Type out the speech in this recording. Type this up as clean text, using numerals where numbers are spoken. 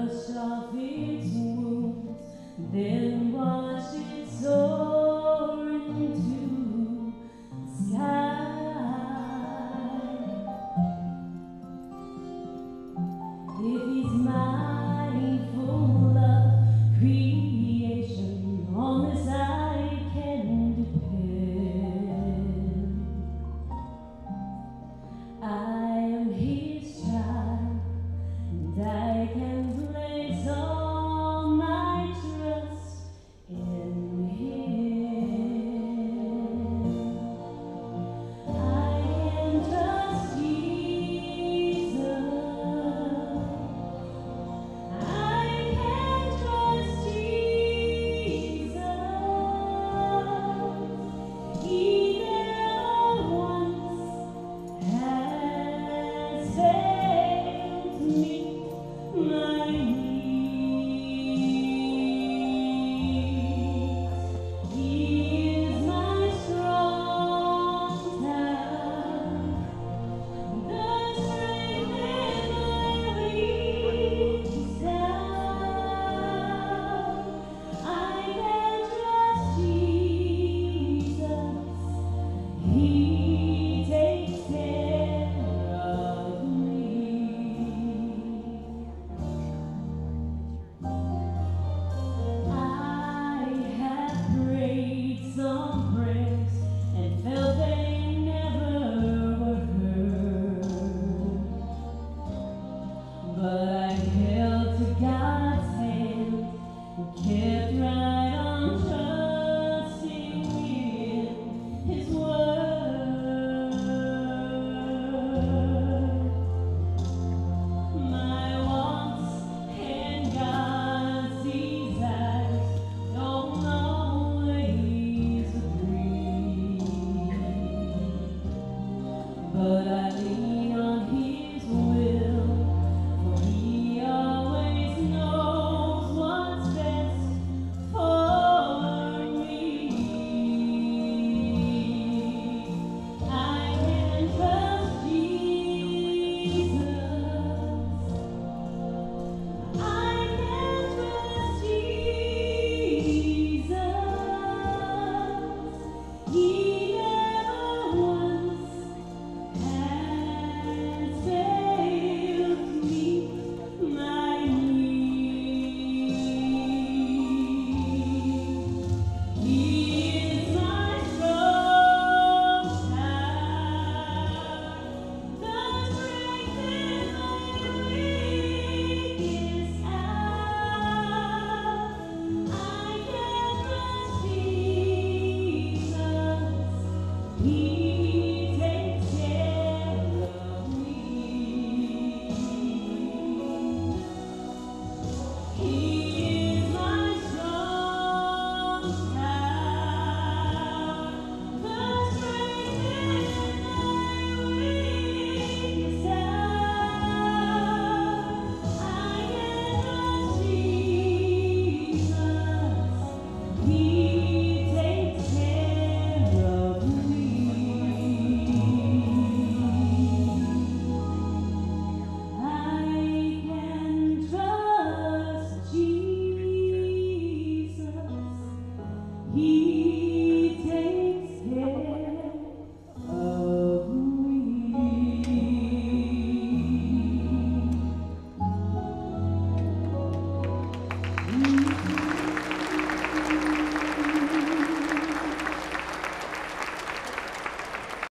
brush off its wounds, then wash its soar into the sky. If he's mindful of creation, on this I can depend. I am his child, and I can place all my trust in him. I can trust Jesus. I can trust Jesus. He never once has failed me, my needs. He is my strong tower, the strength in my weakest hour. I can trust Jesus. He takes care of me. I have prayed some prayers and felt they never were heard, but I held to God's hand and kept right on trusting in His word. My wants and God's desires don't always agree, but I lean on His will, for He always knows what's best for me. I can trust Jesus. I can trust Jesus. He never once has failed me, my needs. He is my strong tower, the strength in my weakest hour. I can trust Jesus. He takes care of me. He is my strong tower, the strength in my weakest hour. I can trust Jesus. He takes care of me. I can trust Jesus. He